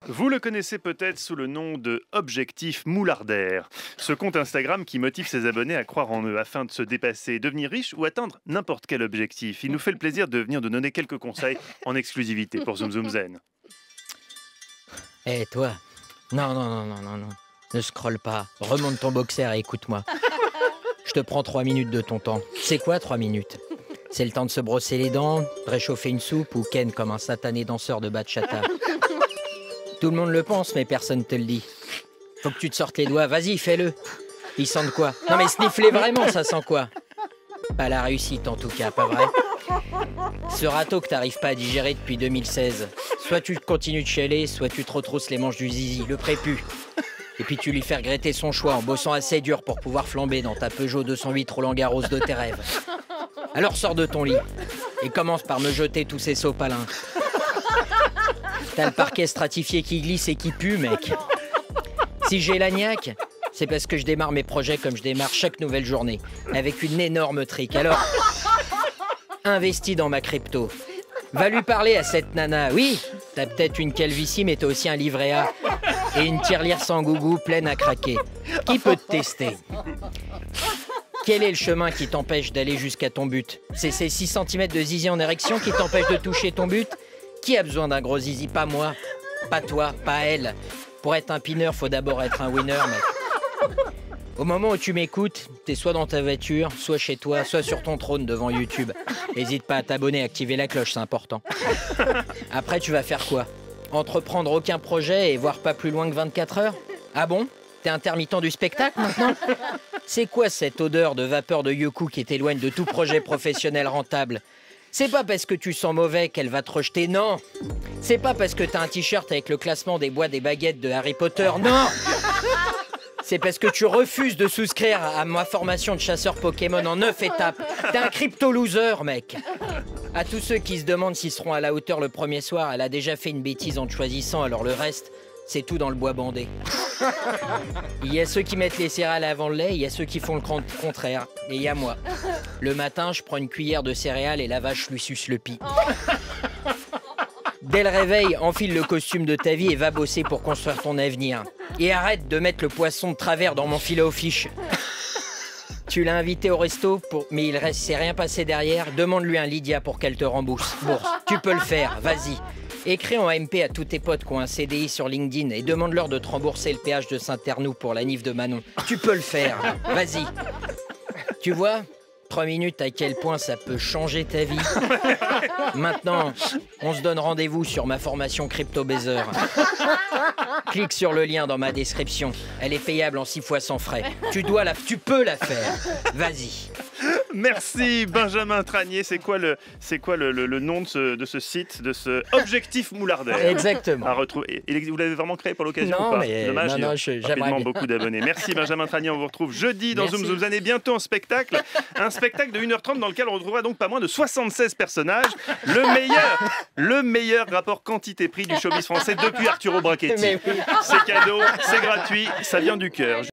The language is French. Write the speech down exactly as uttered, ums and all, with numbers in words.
Vous le connaissez peut-être sous le nom de Objectif Moulardaire, ce compte Instagram qui motive ses abonnés à croire en eux afin de se dépasser, devenir riche ou atteindre n'importe quel objectif. Il nous fait le plaisir de venir de donner quelques conseils en exclusivité pour Zoom Zoom Zen. Eh toi, non, non, non, non, non, non, ne scrolle pas, remonte ton boxer et écoute-moi. Je te prends trois minutes de ton temps. C'est quoi trois minutes? C'est le temps de se brosser les dents, de réchauffer une soupe ou ken comme un satané danseur de bachata. Tout le monde le pense, mais personne te le dit. Faut que tu te sortes les doigts, vas-y, fais-le. Ils sentent quoi? Non mais sniffler vraiment, ça sent quoi? Pas la réussite en tout cas, pas vrai? Ce râteau que t'arrives pas à digérer depuis deux mille seize. Soit tu continues de chialer, soit tu te retrousses les manches du zizi, le prépu. Et puis tu lui fais regretter son choix en bossant assez dur pour pouvoir flamber dans ta Peugeot deux cent huit Roland Garros de tes rêves. Alors sors de ton lit et commence par me jeter tous ces sopalins. T'as le parquet stratifié qui glisse et qui pue, mec. Si j'ai la niaque, c'est parce que je démarre mes projets comme je démarre chaque nouvelle journée, avec une énorme trique. Alors, investis dans ma crypto. Va lui parler à cette nana. Oui, t'as peut-être une calvitie, mais t'as aussi un livret A et une tirelire sans gougou pleine à craquer. Qui peut te tester? Quel est le chemin qui t'empêche d'aller jusqu'à ton but? C'est ces six centimètres de zizi en érection qui t'empêchent de toucher ton but? Qui a besoin d'un gros zizi? Pas moi, pas toi, pas elle. Pour être un pineur, faut d'abord être un winner, mec. Au moment où tu m'écoutes, t'es soit dans ta voiture, soit chez toi, soit sur ton trône devant YouTube. N'hésite pas à t'abonner et activer la cloche, c'est important. Après, tu vas faire quoi? Entreprendre aucun projet et voir pas plus loin que vingt-quatre heures? Ah bon? T'es intermittent du spectacle maintenant? C'est quoi cette odeur de vapeur de Yoku qui t'éloigne de tout projet professionnel rentable? C'est pas parce que tu sens mauvais qu'elle va te rejeter, non. C'est pas parce que t'as un t-shirt avec le classement des bois des baguettes de Harry Potter, non. C'est parce que tu refuses de souscrire à ma formation de chasseur Pokémon en neuf étapes. T'es un crypto-loser, mec. À tous ceux qui se demandent s'ils seront à la hauteur le premier soir, elle a déjà fait une bêtise en te choisissant, alors le reste, c'est tout dans le bois bandé. Il y a ceux qui mettent les céréales avant le lait, il y a ceux qui font le contraire. Et il y a moi. Le matin, je prends une cuillère de céréales et la vache lui suce le pis. Dès le réveil, enfile le costume de ta vie et va bosser pour construire ton avenir. Et arrête de mettre le poisson de travers dans mon filet aux fiches. Tu l'as invité au resto, pour... mais il ne s'est rien passé derrière. Demande-lui un Lydia pour qu'elle te rembourse. Bourse. Tu peux le faire, vas-y. Écris en M P à tous tes potes qui ont un C D I sur LinkedIn et demande-leur de te rembourser le péage de Saint-Ternoux pour la nif de Manon. Tu peux le faire, vas-y. Tu vois, trois minutes à quel point ça peut changer ta vie. Maintenant, on se donne rendez-vous sur ma formation Crypto Baiser. Clique sur le lien dans ma description. Elle est payable en six fois sans frais. Tu dois la... Tu peux la faire. Vas-y. Merci Benjamin Tranier. C'est quoi le, c'est quoi le, le, le nom de ce, de ce site, de ce Objectif Moulardaire? Exactement. À retrouver. Et vous l'avez vraiment créé pour l'occasion Non, ou pas? mais Dommage, non, non, il y a je- j'aimerais rapidement bien. beaucoup d'abonnés. Merci Benjamin Tranier. On vous retrouve jeudi dans Merci. Zoom Zoom Zen et bientôt en spectacle. Un spectacle de une heure trente dans lequel on retrouvera donc pas moins de soixante-seize personnages. Le meilleur, le meilleur rapport quantité-prix du showbiz français depuis Arturo Brachetti. Mais oui. C'est cadeau, c'est gratuit, ça vient du cœur.